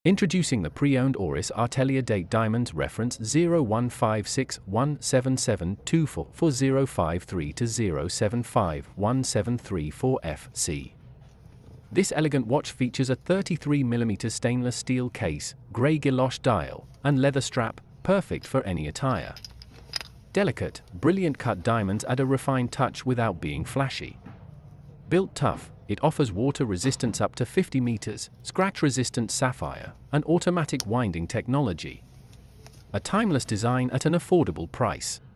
Introducing the pre-owned Oris Artelier date diamonds reference 0156177244 for 053 to 075174FC. This elegant watch features a 33mm stainless steel case, grey guilloche dial, and leather strap, perfect for any attire. Delicate, brilliant cut diamonds add a refined touch without being flashy. Built tough, it offers water resistance up to 50 meters, scratch-resistant sapphire, and automatic winding technology. A timeless design at an affordable price.